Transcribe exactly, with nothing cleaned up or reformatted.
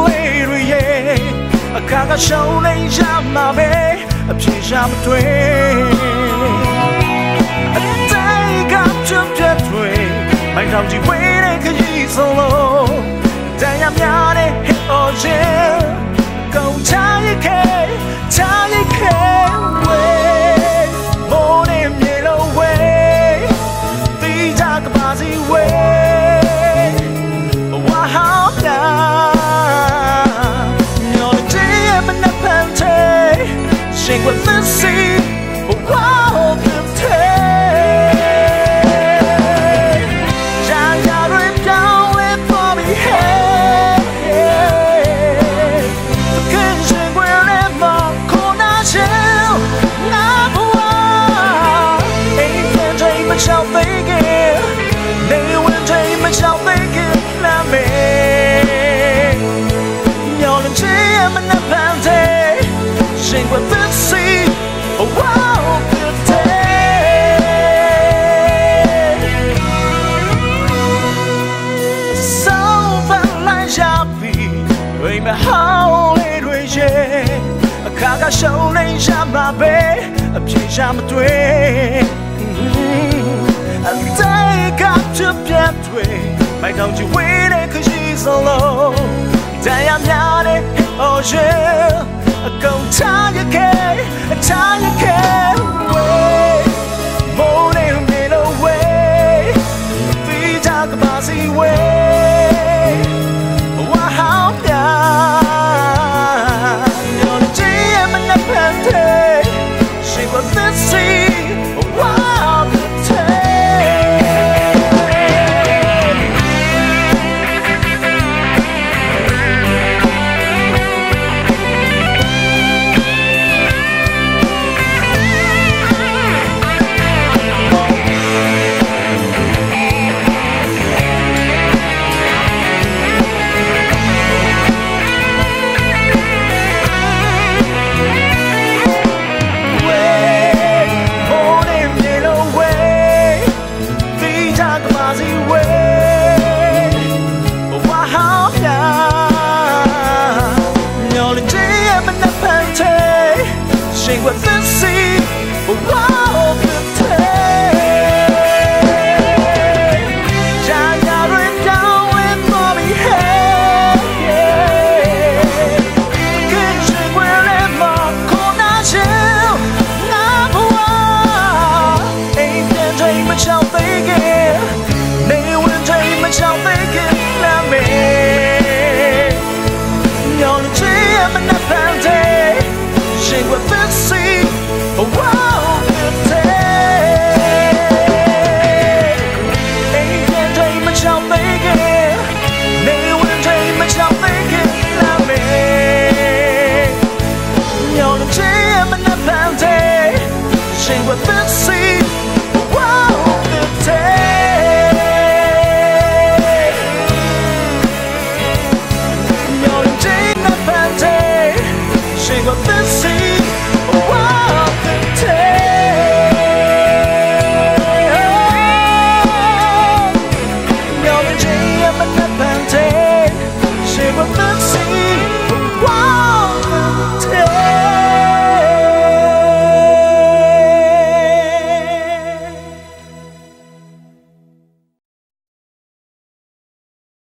လေးတွေရဲ့အခါကရှုံးနေရမှာပဲအပြေရှာမတွေ့အတိုင်းကချွတ်ပြတ်တွေမိုင်းတော်ကြီးဝေးတဲ့ခရီးဆုံးလို့တန်ရများတဲ့ hit or jail ကုန်ချရခဲ့ချရခဲ့ဝေးမိုးနဲ့မြေလုံးဝေးတီးကြကပါစီဝေးဝါဟောင်းလာညော်တဲ့မနှက်ဖန်တဲ့ရှင်ကသစ်စီဝါဟောင်းတဲ့小飞给，你问谁们小飞给那美？有人这样们那盘子，谁会分析？哇哦，不对。烧饭来下笔，为么好累累些？看看手里下马背，偏下马对。在感觉变对，买到就为了可惜 solo， 但要面